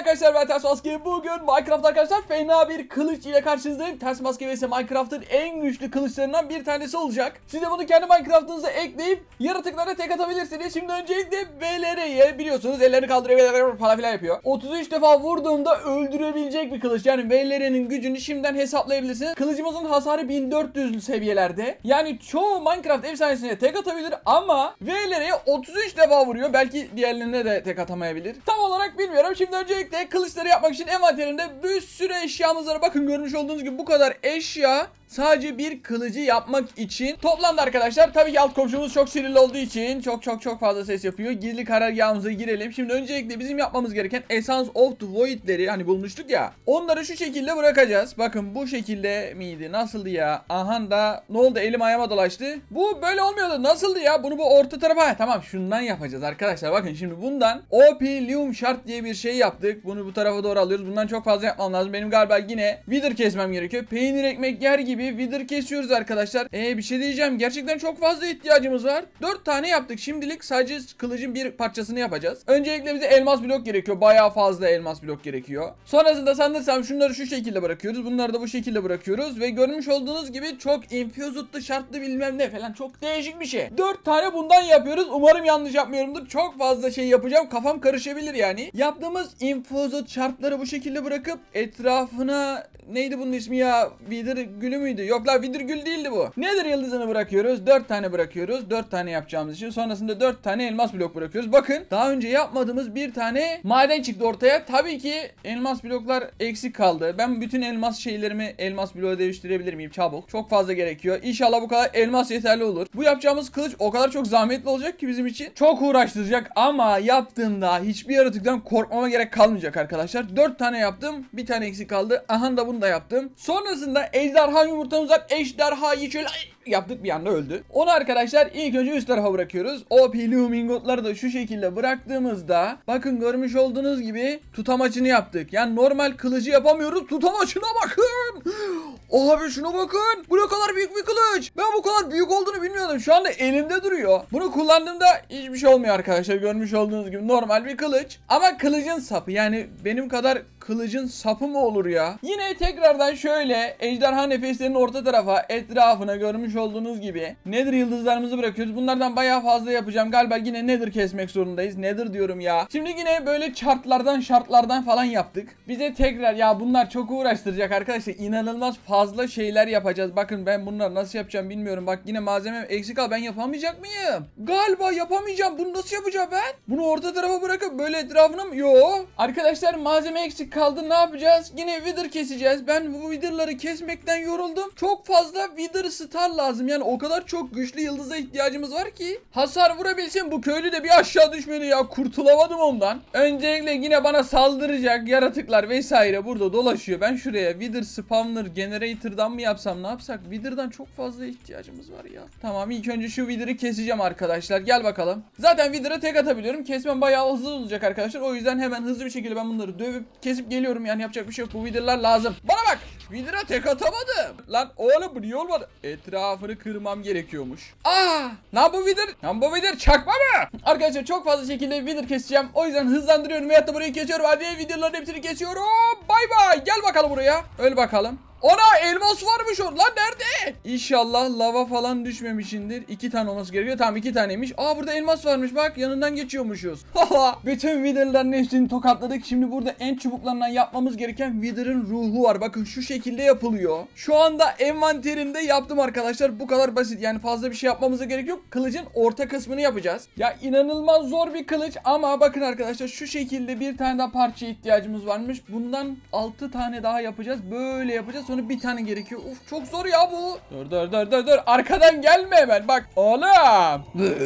arkadaşlar, ben Ters Maske. Bugün Minecraft arkadaşlar fena bir kılıç ile karşınızdayım. Ters Maske vs Minecraft'ın en güçlü kılıçlarından bir tanesi olacak. Siz de bunu kendi Minecraft'ınıza ekleyip yaratıklara tek atabilirsiniz. Şimdi öncelikle VLR'ye biliyorsunuz ellerini kaldırıyor falan filan yapıyor. 33 defa vurduğunda öldürebilecek bir kılıç. Yani VLR'nin gücünü şimdiden hesaplayabilirsiniz. Kılıcımızın hasarı 1400'lü seviyelerde. Yani çoğu Minecraft efsanesine tek atabilir ama VLR'ye 33 defa vuruyor. Belki diğerlerine de tek atamayabilir. Tam olarak bilmiyorum. Şimdi öncelikle kılıçları yapmak için envanterimde bir sürü eşyamız var. Bakın görmüş olduğunuz gibi bu kadar eşya sadece bir kılıcı yapmak için toplamda arkadaşlar. Tabii ki alt komşumuz çok sinirli olduğu için çok fazla ses yapıyor. Gizli karargahımıza girelim. Şimdi öncelikle bizim yapmamız gereken Essence of the Void'leri hani bulmuştuk ya. Onları şu şekilde bırakacağız. Bakın bu şekilde miydi? Nasıldı ya? Aha da ne oldu? Elim ayağıma dolaştı. Bu böyle olmuyordu. Nasıldı ya? Bunu bu orta tarafa. Tamam, şundan yapacağız arkadaşlar. Bakın şimdi bundan Opium Shard diye bir şey yaptık. Bunu bu tarafa doğru alıyoruz. Bundan çok fazla yapmam lazım. Benim galiba yine Wither kesmem gerekiyor. Peynir ekmek yer gibi Wither kesiyoruz arkadaşlar. Bir şey diyeceğim. Gerçekten çok fazla ihtiyacımız var. 4 tane yaptık. Şimdilik sadece kılıcın bir parçasını yapacağız. Öncelikle bize elmas blok gerekiyor. Bayağı fazla elmas blok gerekiyor. Sonrasında sanırsam şunları şu şekilde bırakıyoruz. Bunları da bu şekilde bırakıyoruz. Ve görmüş olduğunuz gibi çok infused'lı şartlı bilmem ne falan. Çok değişik bir şey. 4 tane bundan yapıyoruz. Umarım yanlış yapmıyorumdur. Çok fazla şey yapacağım. Kafam karışabilir yani. Yaptığımız infused şartları bu şekilde bırakıp etrafına neydi bunun ismi ya? Wither gülü müydü? Yok la, Wither gül değildi bu. Nether yıldızını bırakıyoruz. 4 tane bırakıyoruz. 4 tane yapacağımız için. Sonrasında 4 tane elmas blok bırakıyoruz. Bakın daha önce yapmadığımız bir tane maden çıktı ortaya. Tabii ki elmas bloklar eksik kaldı. Ben bütün elmas şeylerimi elmas bloğa değiştirebilir miyim? Çabuk. Çok fazla gerekiyor. İnşallah bu kadar elmas yeterli olur. Bu yapacağımız kılıç o kadar çok zahmetli olacak ki bizim için. Çok uğraştıracak ama yaptığımda hiçbir yaratıktan korkmama gerek kalmayacak arkadaşlar. 4 tane yaptım. Bir tane eksik kaldı. Aha da bunu da yaptım. Sonrasında ejderha yumurtamız var. Ejderhayı şöyle yaptık, bir anda öldü. Onu arkadaşlar ilk önce üst tarafa bırakıyoruz. O pilumingotları da şu şekilde bıraktığımızda bakın görmüş olduğunuz gibi tutamaçını yaptık. Yani normal kılıcı yapamıyoruz. Tutamaçına bakın. Abi şuna bakın. Bu ne kadar büyük bir kılıç. Ben bu kadar büyük olduğunu bilmiyordum. Şu anda elimde duruyor. Bunu kullandığımda hiçbir şey olmuyor arkadaşlar. Görmüş olduğunuz gibi normal bir kılıç. Ama kılıcın sapı, yani benim kadar kılıcın sapı mı olur ya? Yine tekrardan şöyle ejderha nefeslerinin orta tarafa etrafına görmüş olduğunuz gibi Nether yıldızlarımızı bırakıyoruz. Bunlardan bayağı fazla yapacağım. Galiba yine Nether kesmek zorundayız. Nether diyorum ya. Şimdi yine böyle şartlardan falan yaptık. Bize tekrar ya bunlar çok uğraştıracak arkadaşlar. İnanılmaz fazla şeyler yapacağız. Bakın ben bunları nasıl yapacağım bilmiyorum. Bak yine malzemem eksik kal. Ben yapamayacak mıyım? Galiba yapamayacağım. Bunu nasıl yapacağım ben? Bunu orta tarafa bırakıp böyle etrafına mı? Yo. Arkadaşlar malzeme eksik kaldı. Ne yapacağız? Yine Wither keseceğiz. Ben bu Wither'ları kesmekten yoruldum. Çok fazla Wither star lazım. Yani o kadar çok güçlü yıldıza ihtiyacımız var ki hasar vurabilsin. Bu köylü de bir aşağı düşmedi ya. Kurtulamadım ondan. Öncelikle yine bana saldıracak yaratıklar vesaire burada dolaşıyor. Ben şuraya Wither spawner generator'dan mı yapsam, ne yapsak? Wither'dan çok fazla ihtiyacımız var ya. Tamam, ilk önce şu Wither'ı keseceğim arkadaşlar. Gel bakalım. Zaten Wither'a tek atabiliyorum. Kesmem bayağı hızlı olacak arkadaşlar. O yüzden hemen hızlı bir şekilde ben bunları dövüp kesip geliyorum. Yani yapacak bir şey yok. Bu Wither'lar lazım. Bana bak. Wither'a tek atamadım. Lan oğlum bu niye olmadı? Etrafını kırmam gerekiyormuş. Lan bu Wither çakma mı? Arkadaşlar çok fazla şekilde Wither keseceğim. O yüzden hızlandırıyorum veyahut da burayı kesiyorum. Hadi Wither'ların hepsini kesiyorum. Bay bay. Gel bakalım buraya. Öl bakalım. Ona elmas varmış lan, nerede? İnşallah lava falan düşmemişindir. 2 tane olması gerekiyor. Tamam 2 taneymiş. Burada elmas varmış, bak yanından geçiyormuşuz. Bütün Wither'ların hepsini tokatladık. Şimdi burada en çubuklarından yapmamız gereken Wither'ın ruhu var. Bakın şu şekilde yapılıyor. Şu anda envanterimde yaptım arkadaşlar. Bu kadar basit, yani fazla bir şey yapmamıza gerek yok. Kılıcın orta kısmını yapacağız. Ya inanılmaz zor bir kılıç ama bakın arkadaşlar şu şekilde bir tane daha parçaya ihtiyacımız varmış. Bundan 6 tane daha yapacağız. Böyle yapacağız. Sonra bir tane gerekiyor. Uf çok zor ya bu. Dur. Arkadan gelme hemen. Bak oğlum.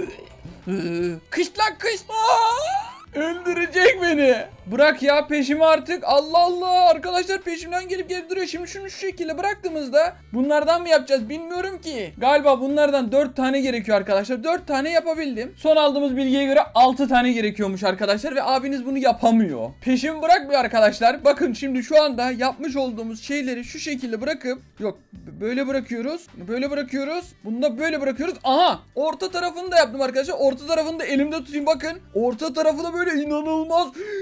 Kış lan kış. Öldürecek beni. Bırak ya peşimi artık. Allah Allah. Arkadaşlar peşimden gelip duruyor. Şimdi şunu şu şekilde bıraktığımızda bunlardan mı yapacağız bilmiyorum ki. Galiba bunlardan 4 tane gerekiyor arkadaşlar. 4 tane yapabildim. Son aldığımız bilgiye göre 6 tane gerekiyormuş arkadaşlar. Ve abiniz bunu yapamıyor. Peşimi bırakmıyor arkadaşlar. Bakın şimdi şu anda yapmış olduğumuz şeyleri şu şekilde bırakıp. Yok böyle bırakıyoruz. Böyle bırakıyoruz. Bunu da böyle bırakıyoruz. Aha. Orta tarafını da yaptım arkadaşlar. Orta tarafını da elimde tutayım bakın. Orta tarafı da böyle inanılmaz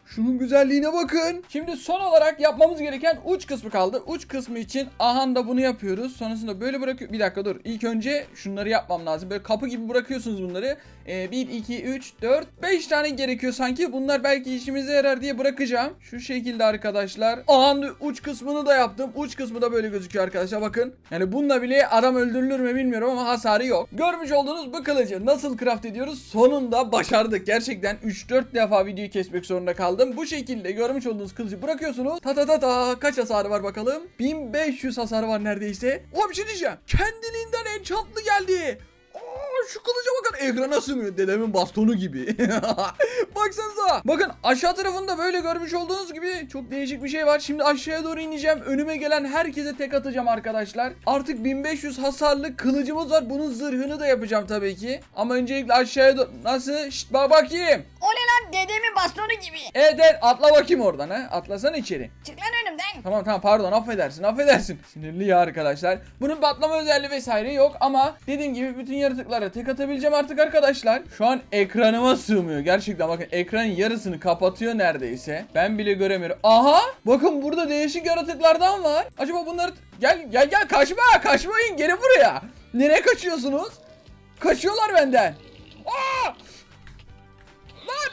Şunun güzelliğine bakın. Şimdi son olarak yapmamız gereken uç kısmı kaldı. Uç kısmı için aha da bunu yapıyoruz. Sonrasında böyle bırakıyor. Bir dakika dur. İlk önce şunları yapmam lazım. Böyle kapı gibi bırakıyorsunuz bunları. 1, 2, 3, 4, 5 tane gerekiyor sanki. Bunlar belki işimize yarar diye bırakacağım. Şu şekilde arkadaşlar. Aha uç kısmını da yaptım. Uç kısmı da böyle gözüküyor arkadaşlar. Bakın. Yani bununla bile adam öldürülür mü bilmiyorum ama hasarı yok. Görmüş olduğunuz bu kılıcı nasıl craft ediyoruz? Sonunda başardık. Gerçekten 3-4 defa videoyu kesmek zorunda kaldım. Bu şekilde görmüş olduğunuz kılıcı bırakıyorsunuz. Kaç hasarı var bakalım? 1500 hasarı var neredeyse. O bir şey diyeceğim. Kendiliğinden enchantlı geldi. Şu kılıca bakın, ekrana sığmıyor, dedemin bastonu gibi. Baksanıza. Bakın aşağı tarafında böyle görmüş olduğunuz gibi çok değişik bir şey var. Şimdi aşağıya doğru ineceğim. Önüme gelen herkese tek atacağım arkadaşlar. Artık 1500 hasarlı kılıcımız var. Bunun zırhını da yapacağım tabii ki. Ama öncelikle aşağıya doğru. Nasıl? Şşt bak bakayım. O ne lan, dedemin bastonu gibi. Evet atla bakayım oradan ha. Atlasana içeri. Çık lan önümden. Tamam pardon, affedersin. Sinirli ya arkadaşlar. Bunun patlama özelliği vesaire yok ama dediğim gibi bütün yaratıklara tek atabileceğim artık arkadaşlar. Şu an ekranıma sığmıyor. Gerçekten bakın, ekranın yarısını kapatıyor neredeyse. Ben bile göremiyorum. Aha! Bakın burada değişik yaratıklardan var. Acaba bunları... Gel kaçmayın, gelin buraya. Nereye kaçıyorsunuz? Kaçıyorlar benden. Aa! Lan!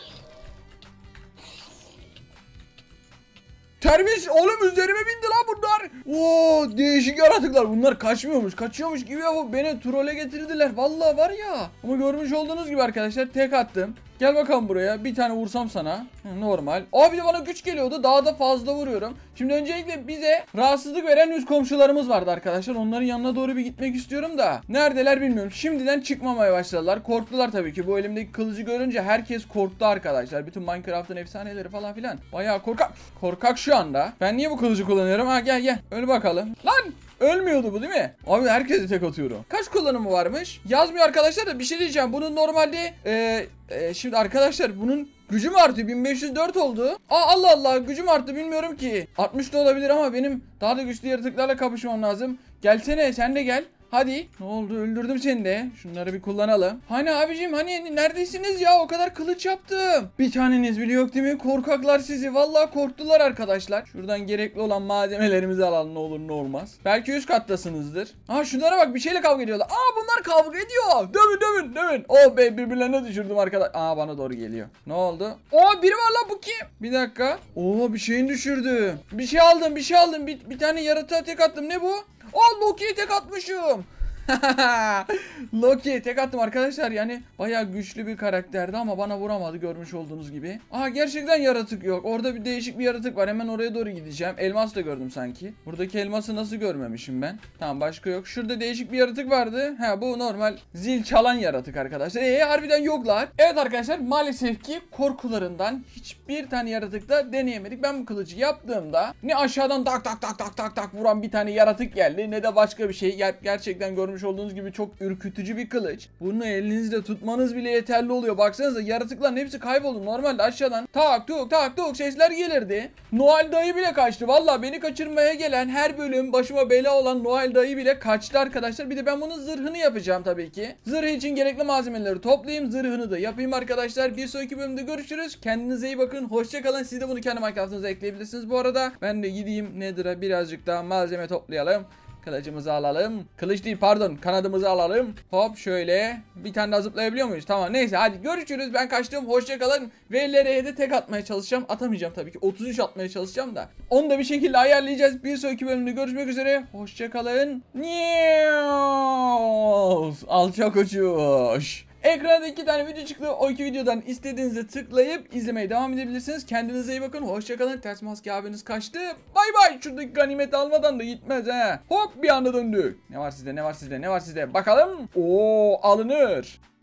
Terbiyesiz oğlum, üzerime bindi lan bunlar. Oo, değişik yaratıklar. Bunlar kaçıyormuş gibi ya, bu beni trole getirdiler. Vallahi var ya. Ama görmüş olduğunuz gibi arkadaşlar tek attım. Gel bakalım buraya. Bir tane vursam sana. Normal. Bir de bana güç geliyordu. Daha da fazla vuruyorum. Şimdi öncelikle bize rahatsızlık veren üst komşularımız vardı arkadaşlar. Onların yanına doğru bir gitmek istiyorum da. Neredeler bilmiyorum. Şimdiden çıkmamaya başladılar. Korktular tabii ki. Bu elimdeki kılıcı görünce herkes korktu arkadaşlar. Bütün Minecraft'ın efsaneleri falan filan. Bayağı korkak şu anda. Ben niye bu kılıcı kullanıyorum? Gel. Öl bakalım. Lan! Ölmüyordu bu değil mi? Abi herkese tek atıyorum. Kaç kullanımı varmış? Yazmıyor arkadaşlar da bir şey diyeceğim. Bunun normalde şimdi arkadaşlar bunun gücü mü artıyor? 1504 oldu. Allah gücüm arttı, bilmiyorum ki. 60 da olabilir ama benim daha da güçlü yaratıklarla kapışmam lazım. Gelsene sen de gel. Hadi. Ne oldu? Öldürdüm seni de. Şunları bir kullanalım. Hani abicim, hani neredesiniz ya? O kadar kılıç yaptım. Bir taneniz bile yok değil mi? Korkaklar sizi. Vallahi korktular arkadaşlar. Şuradan gerekli olan malzemelerimizi alalım, ne olur ne olmaz. Belki üst kattasınızdır. Şunlara bak, bir şeyle kavga ediyorlar. Bunlar kavga ediyor. Dövün. Oh be, birbirlerine düşürdüm arkadaş. Bana doğru geliyor. Ne oldu? Biri var lan, bu kim? Bir dakika. Bir şeyini düşürdü. Bir şey aldım. Bir tane yaratığa tek attım. Ne bu? Loki'ye tek atmışım. Loki'ye tek attım arkadaşlar, yani bayağı güçlü bir karakterdi ama bana vuramadı görmüş olduğunuz gibi. Gerçekten yaratık yok. Orada bir değişik bir yaratık var. Hemen oraya doğru gideceğim. Elmas da gördüm sanki. Buradaki elması nasıl görmemişim ben? Tamam, başka yok. Şurada değişik bir yaratık vardı. Bu normal zil çalan yaratık arkadaşlar. Harbiden yoklar. Evet arkadaşlar, maalesef ki korkularından hiçbir tane yaratıkta deneyemedik. Ben bu kılıcı yaptığımda ne aşağıdan tak vuran bir tane yaratık geldi, ne de başka bir şey. Gerçekten görmüş olduğunuz gibi çok ürkütücü bir kılıç. Bunu elinizde tutmanız bile yeterli oluyor. Baksanıza, yaratıkların hepsi kayboldu. Normalde aşağıdan tak tuk sesler gelirdi. Noel dayı bile kaçtı. Vallahi beni kaçırmaya gelen, her bölüm başıma bela olan Noel dayı bile kaçtı arkadaşlar. Bir de ben bunun zırhını yapacağım tabii ki. Zırh için gerekli malzemeleri toplayayım. Zırhını da yapayım arkadaşlar. Bir sonraki bölümde görüşürüz. Kendinize iyi bakın. Hoşçakalın. Siz de bunu kendi Minecraft'ınıza ekleyebilirsiniz. Bu arada ben de gideyim Nether'a birazcık daha malzeme toplayalım. Kılıcımızı alalım. Kılıç değil pardon, kanadımızı alalım. Hop şöyle. Bir tane daha zıplayabiliyor muyuz? Tamam, neyse hadi görüşürüz. Ben kaçtım. Hoşçakalın. Ve LR'ye de tek atmaya çalışacağım. Atamayacağım tabii ki. 33 atmaya çalışacağım da. Onu da bir şekilde ayarlayacağız. Bir sonraki bölümde görüşmek üzere. Hoşçakalın. Alçak uçuş. Ekranda 2 tane video çıktı. O 2 videodan istediğinizi tıklayıp izlemeye devam edebilirsiniz. Kendinize iyi bakın. Hoşçakalın. Ters maske abiniz kaçtı. Bay bay. Şuradaki ganimeti almadan da gitmez he. Hop bir anda döndük. Ne var sizde? Bakalım. Alınır.